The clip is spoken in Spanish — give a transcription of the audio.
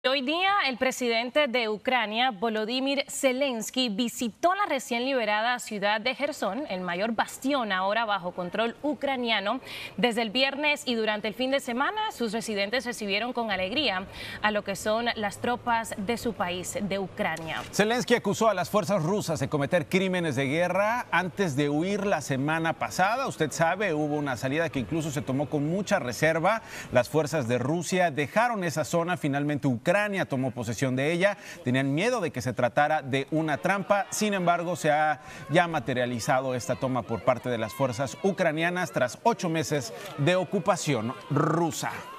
Hoy día, el presidente de Ucrania, Volodymyr Zelensky, visitó la recién liberada ciudad de Jersón, el mayor bastión ahora bajo control ucraniano. Desde el viernes y durante el fin de semana, sus residentes recibieron con alegría a lo que son las tropas de su país, de Ucrania. Zelensky acusó a las fuerzas rusas de cometer crímenes de guerra antes de huir la semana pasada. Usted sabe, hubo una salida que incluso se tomó con mucha reserva. Las fuerzas de Rusia dejaron esa zona, finalmente Ucrania tomó posesión de ella. Tenían miedo de que se tratara de una trampa. Sin embargo, se ha ya materializado esta toma por parte de las fuerzas ucranianas tras 8 meses de ocupación rusa.